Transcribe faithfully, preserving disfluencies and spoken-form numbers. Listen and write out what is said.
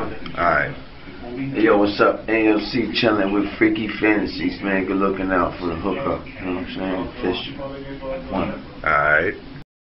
Alright. Hey, yo, what's up? A L C chilling with Freaky Fantasies, man. Good looking out for the hookup. You know what I'm saying? Fish. One. Alright.